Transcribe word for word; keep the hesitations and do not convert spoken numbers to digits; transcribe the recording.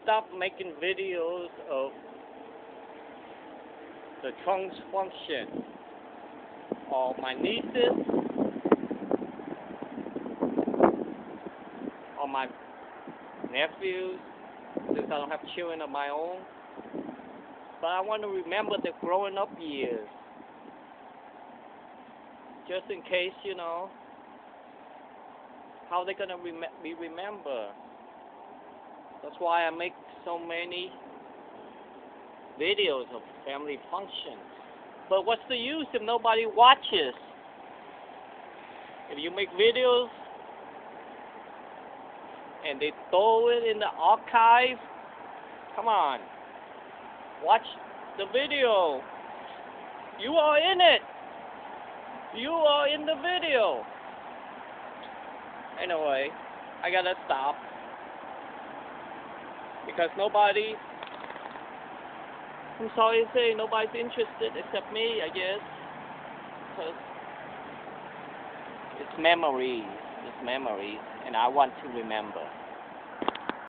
stop making videos of the trunk function of my nieces or my nephews, since I don't have children of my own. But I want to remember the growing up years, just in case, you know, how they're gonna rem- be remembered. That's why I make so many videos of family functions. But what's the use if nobody watches? If you make videos and they throw it in the archive, come on, watch the video. You are in it. You are in the video. Anyway, I gotta stop because nobody, I'm sorry to say, nobody's interested except me, I guess, because it's memories, it's memories, and I want to remember.